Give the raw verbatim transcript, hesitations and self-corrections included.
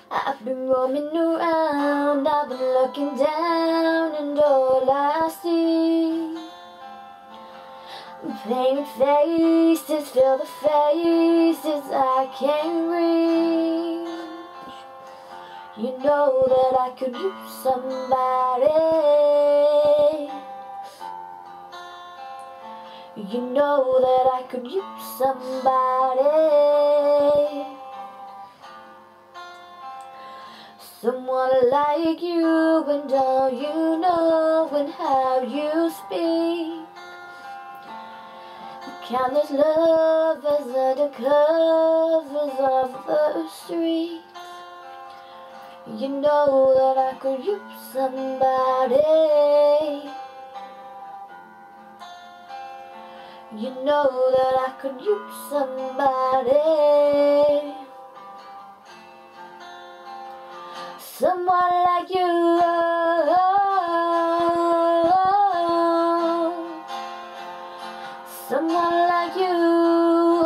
I've been roaming around, I've been looking down, and all I see painted faces, fill the faces I can't reach. You know that I could use somebody. You know that I could use somebody. Someone like you, and all you know and how you speak. Countless lovers under covers of the streets. You know that I could use somebody. You know that I could use somebody. Someone like you. Someone like you.